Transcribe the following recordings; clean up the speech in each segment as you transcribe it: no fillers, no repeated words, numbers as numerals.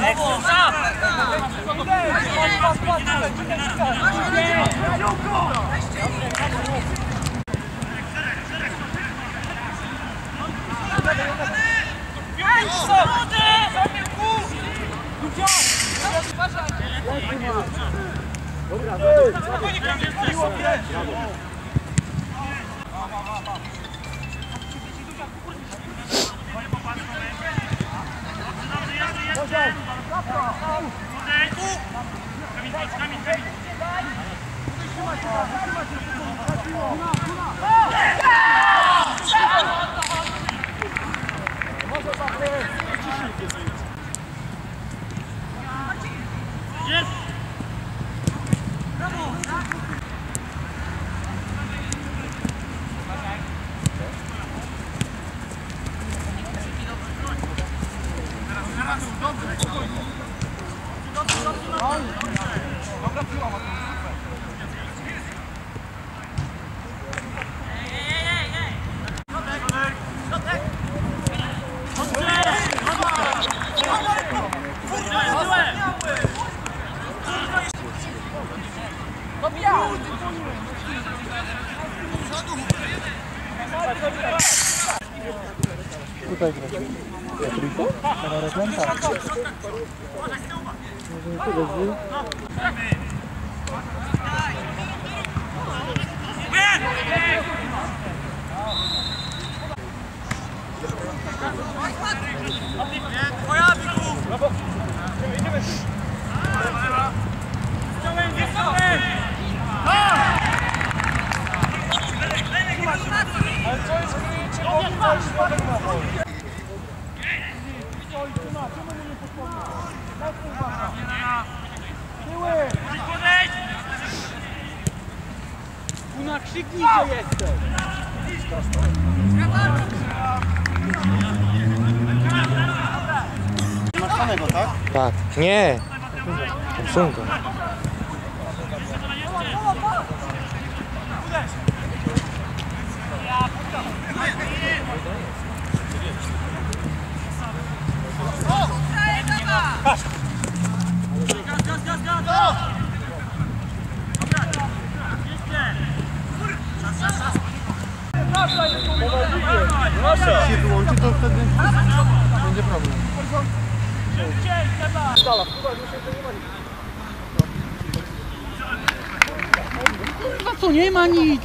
Tutaj gra. Trójko? Na reklanta. Ale co jest kryjecie, bo tutaj środek na bok. Czemu nie podpomnieć? Tak, uwaga. Tyły! Kuna, krzyknij, gdzie jesteś! Masz samego, tak? Tak. Nie. Obsunka. Jak się wyłączy, to wtedy będzie problem. Kurwa, co nie ma nic!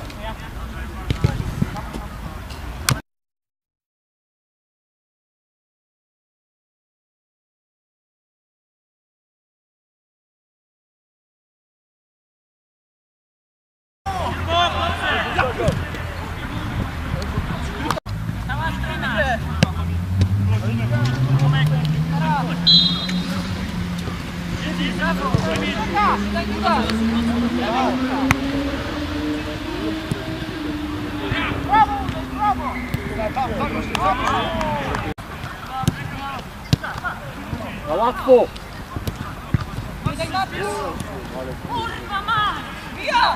Na łatwo! Kurwa ma! Ja!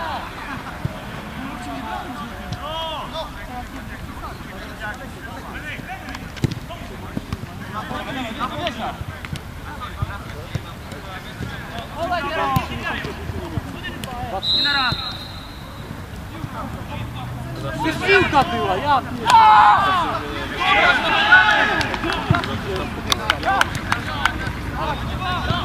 Piłka była, ja pierdolę.